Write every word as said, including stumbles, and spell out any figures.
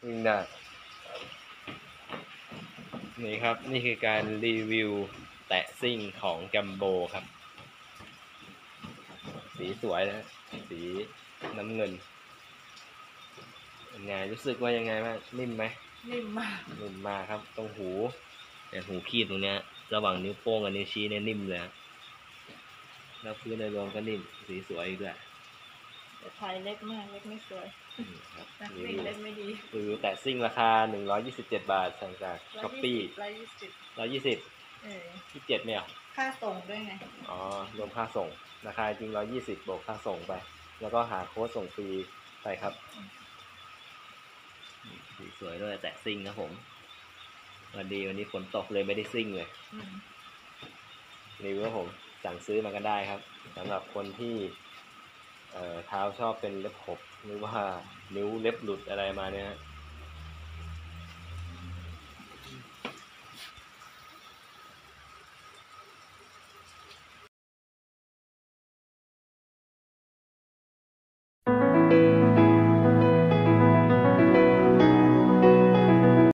วิ่งได้นี่ครับนี่คือการรีวิวแตะซิ่งของแกมโบครับสีสวยนะสีน้ำเงินเป็นไงรู้สึกว่ายังไงบ้างนิ่มไหมนิ่มมากนิ่มมากครับตรงหูเนี่ยหูคีบตรงเนี้ยระหว่างนิ้วโป้งกับนิ้วชี้เนี่ยนิ่มเลยแล้วพื้นโดยรวมก็นิ่มสีสวยอีกด้วยแต่ถ่ายเล็กมากเล็กไม่สวยนักวิ่งเล็กไม่ดีคือแตะซิ่งราคาหนึ่งร้อยยี่สิบเจ็ดบาทสั่งจากช้อปปี้ร้อยยี่สิบร้อยยี่สิบเออยี่สิบเจ็ดเนี่ยค่าส่งด้วยไงอ๋อรวมค่าส่งราคาจริงร้อยยี่สิบบวกค่าส่งไปแล้วก็หาโค้ดส่งฟรีไปครับสีสวยด้วยแตะซิ่งครับผมวันดีวันนี้ฝนตกเลยไม่ได้ซิ่งเลยรีวิวผมสั่งซื้อมากันได้ครับสำหรับคนที่เอ่อเท้าชอบเป็นเล็บขบหรือว่านิ้วเล็บหลุดอะไรมาเนี่ย